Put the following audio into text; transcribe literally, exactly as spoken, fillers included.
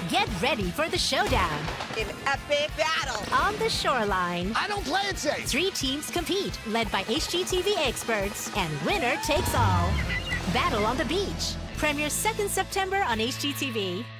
Get ready for the showdown. An epic battle. On the shoreline. I don't play it safe. Three teams compete, led by H G T V experts, and winner takes all. Battle on the beach. Premieres second September on H G T V.